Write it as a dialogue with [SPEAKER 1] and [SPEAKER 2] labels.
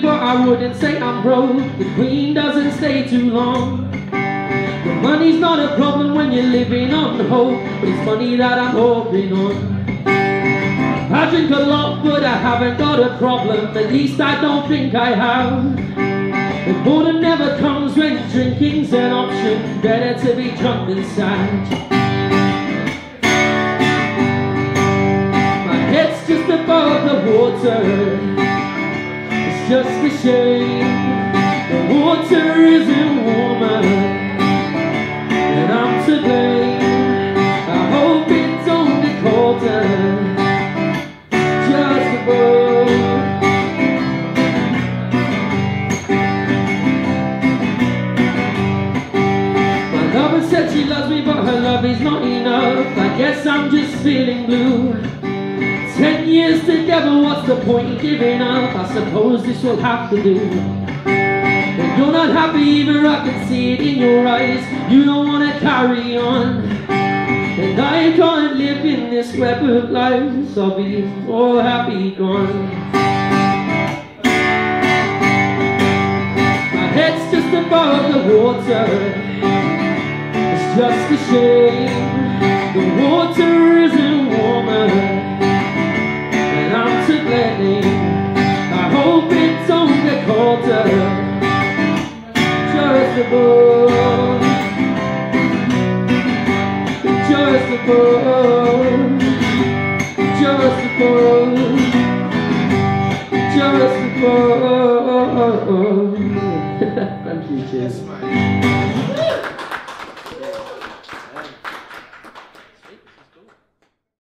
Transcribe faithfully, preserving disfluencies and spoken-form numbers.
[SPEAKER 1] but I wouldn't say I'm broke. The Queen doesn't stay too long. The money's not a problem when you're living on hope, but it's money that I'm hoping on. I drink a lot, but I haven't got a problem. At least I don't think I have. The boredom never comes when drinking's an option. Better to be drunk than sad. My head's just above the water. It's just a shame the water isn't warmer, and I'm to blame. I hope it don't get colder. Just above. My lover said she loves me, but her love is not enough. I guess I'm just feeling blue. Ten years together, what's the point in giving up? I suppose this will have to do. When you're not happy either, I can see it in your eyes. You don't want to carry on, and I can't live in this web of lies. I'll be all happy gone. My head's just above the water. It's just a shame the water isn't warmer, and I'm to blame. I hope it don't get colder. Just above. Just above, just above, just above. Thank you, cheers.